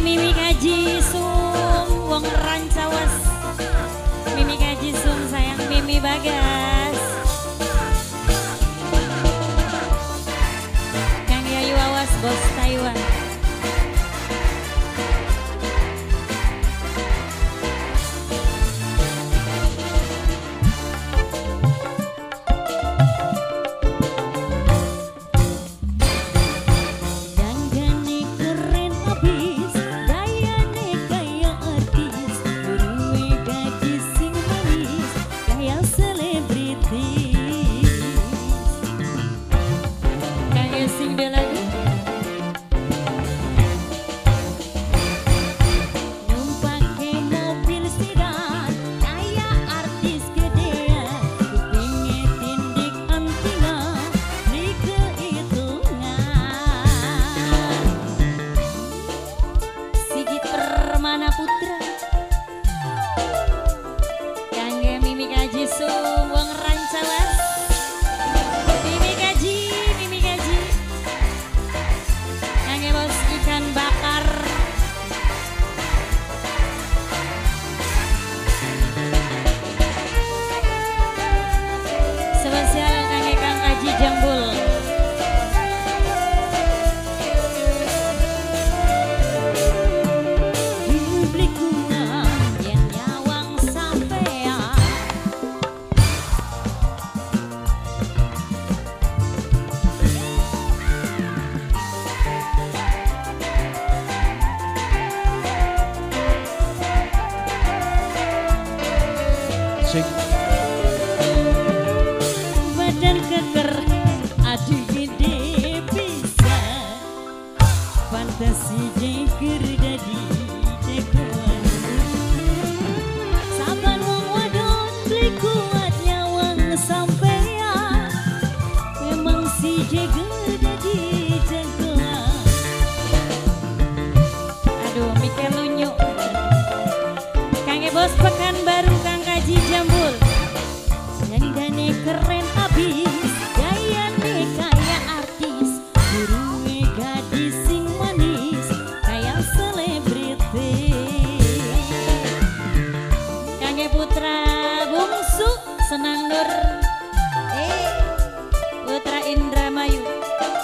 Mimi Kaji Sum wong rancawas. Mimi Kaji Sum sayang Mimi Bagas. Kang Yayu Awas bos Taiwan. Putra kangge Mimi Kaji Sum wong rancawas. Mimi Kaji kangge bos ikan bakar. Spesial kangge Kang Aji Jambul. Badan keker aduh gede bisa fantasi jengker dadi jagoan. Saban wong wadon beli kuat nyawang sampean, memang si jeger dadi jagoan. Aduh mikir lunyuk kangge bos Pekanbaru Kang Kaji Jambul. Dandannya keren abis, gayanya kayak artis, burungnya gadis sing manis, kayak selebriti. Kangge putra bungsu senang nur, putra Indramayu.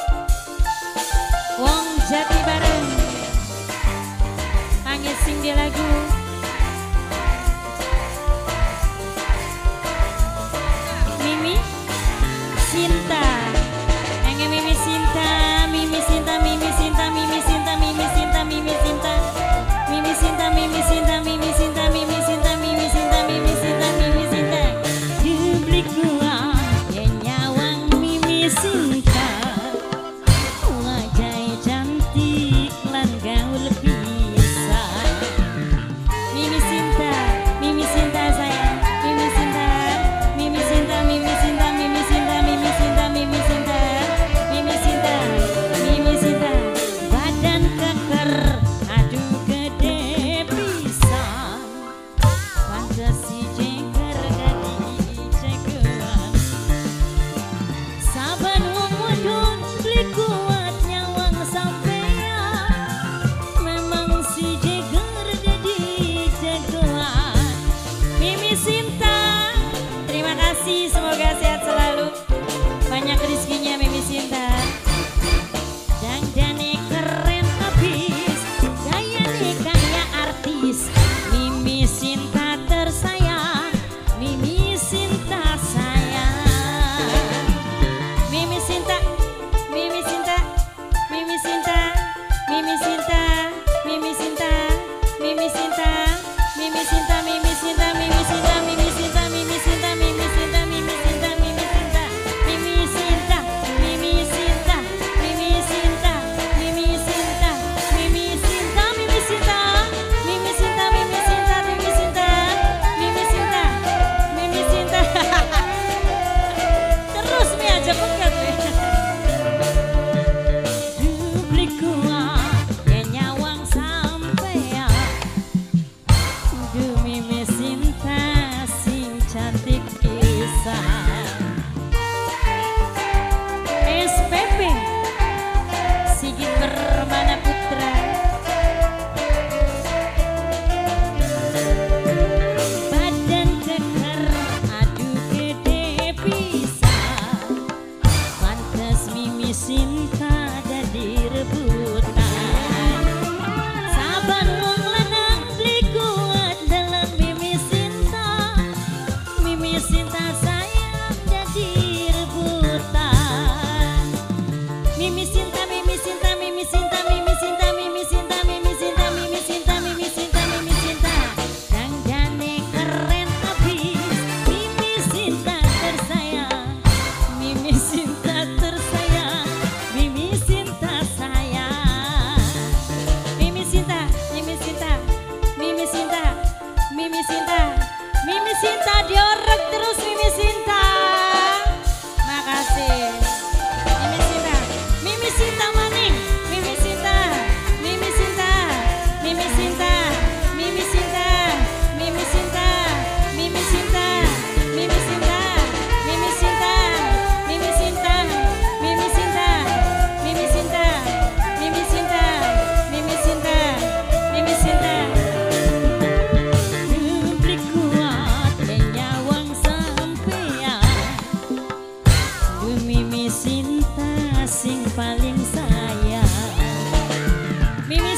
Mimi Sinta sing paling sayang. Mimi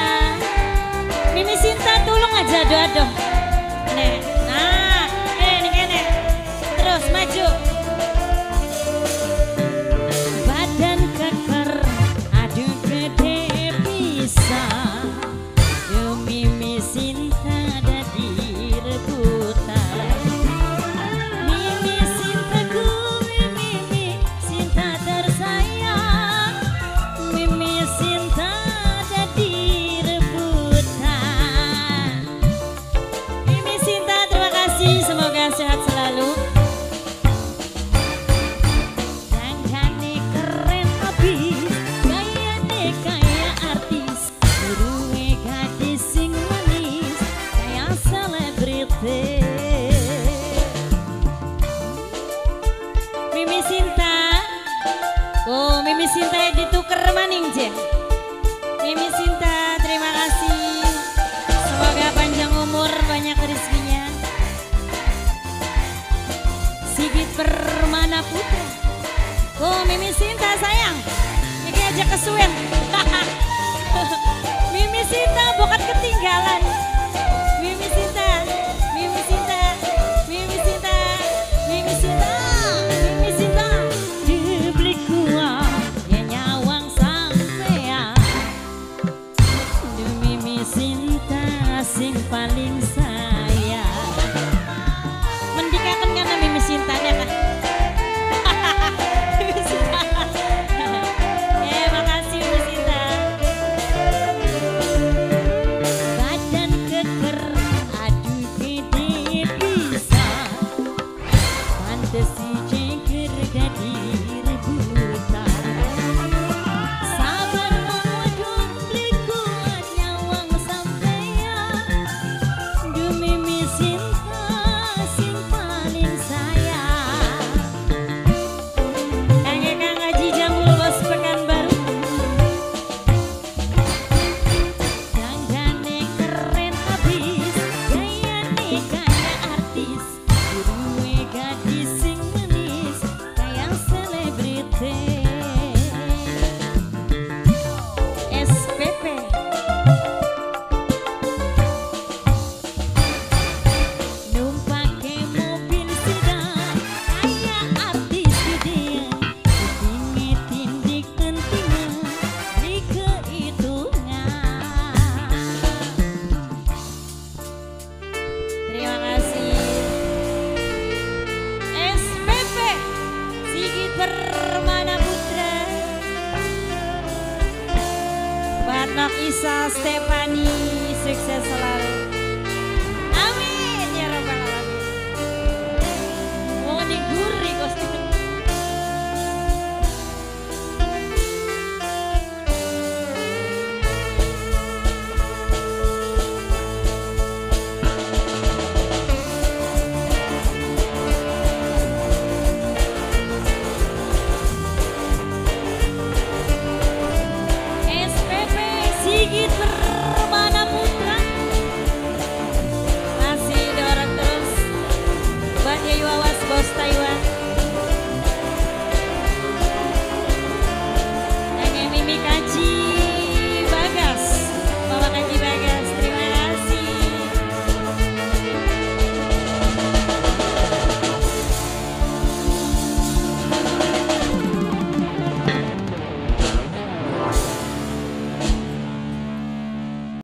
Sinta tolong aja doa dong. Nek, nah, ini kene. Terus maju. Badan keker, aduh gede pisah. Demi Mimi Sinta dadi rebutan. Mimi Sintaku, Mimi Sinta tersayang. Mimi Sinta dadi rebutan. Mimi Sinta terima kasih, semoga sehat selalu. Dandannya keren abis, gayanya kayak artis, duwe gadis sing manis kayak selebriti. Mimi Sinta, oh Mimi Sinta dituker maning je. Mimi Sinta terima kasih, semoga panjang umur banyak rezekinya. Sigit Permana Putra, oh Mimi Sinta sayang, ini aja kesuwen. Mimi Sinta bukan ketinggalan. Mimi Sinta, Mimi Sinta, Mimi Sinta, Mimi Sinta, Mimi Sinta. Dibeli kuah ya nyawang sampean. Demi Mimi Sinta sing paling sayang. Mendikakan karena Mimi Sinta nya kan. Mimi Sinta. Makasih Mimi Sinta. Badan keker, aduh gede pisah. Pantes si jengker dadi rebutan. Sabar mawajur beli kuat nyawang sampean. Demi Mimi Sinta sing paling sayang. Kang Haji Jamul Bos Pekanbaru. Dandannya keren abis, gayanya kayak artis, duwe gadis sing manis kayak selebriti. SPP numpake mobil sedan kayak artis gedean, tinggi tindik kentingan di kehitungan. Terima kasih SPP Sigit Permana Putra, Batnok Isa Stefani, sukses selalu.